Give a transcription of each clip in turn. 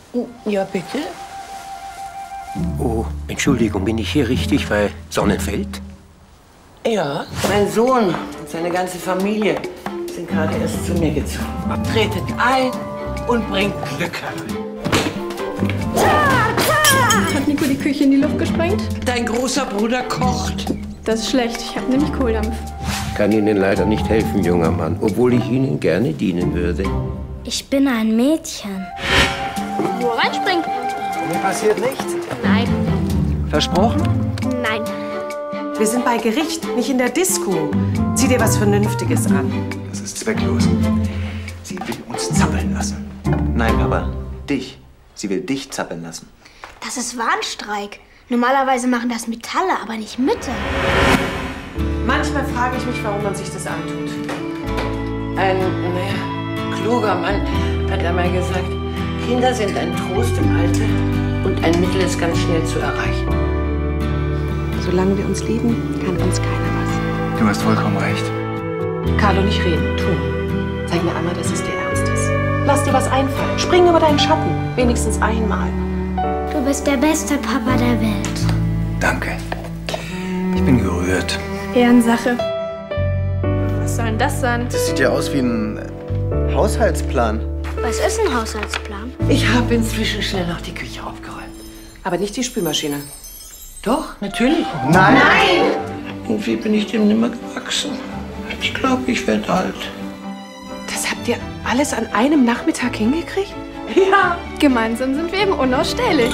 Ja, bitte? Oh, Entschuldigung, bin ich hier richtig bei Sonnenfeld? Ja. Mein Sohn und seine ganze Familie sind gerade erst zu mir gezogen. Tretet ein und bringt Glück herein. Hat Nico die Küche in die Luft gesprengt? Dein großer Bruder kocht. Das ist schlecht. Ich habe nämlich Kohldampf. Ich kann Ihnen leider nicht helfen, junger Mann, obwohl ich Ihnen gerne dienen würde. Ich bin ein Mädchen. Wo reinspringen? Mir passiert nichts. Nein. Versprochen? Nein. Wir sind bei Gericht, nicht in der Disco. Zieh dir was Vernünftiges an. Das ist zwecklos. Sie will uns zappeln lassen. Nein, Papa, dich. Sie will dich zappeln lassen. Das ist Warnstreik. Normalerweise machen das Metalle, aber nicht Mütter. Manchmal frage ich mich, warum man sich das antut. Ein, kluger Mann hat einmal gesagt, Kinder sind ein Trost im Alter und ein Mittel, es ganz schnell zu erreichen. Solange wir uns lieben, kann uns keiner was. Du hast vollkommen recht. Carlo, nicht reden, tun. Zeig mir einmal, dass es dir ernst ist. Lass dir was einfallen. Spring über deinen Schatten. Wenigstens einmal. Du bist der beste Papa der Welt. Danke. Ich bin gerührt. Ehrensache. Was soll denn das sein? Das sieht ja aus wie ein Haushaltsplan. Was ist ein Haushaltsplan? Ich habe inzwischen schnell noch die Küche aufgeräumt. Aber nicht die Spülmaschine. Doch, natürlich. Nein! Irgendwie bin ich dem nimmer gewachsen. Ich glaube, ich werde alt. Das habt ihr alles an einem Nachmittag hingekriegt? Ja. Gemeinsam sind wir eben unausstehlich.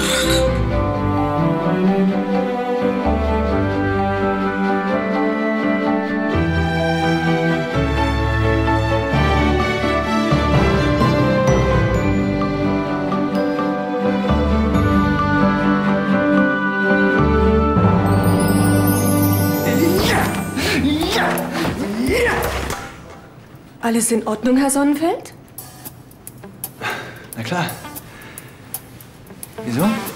Alles in Ordnung, Herr Sonnenfeld? Na klar. Wieso?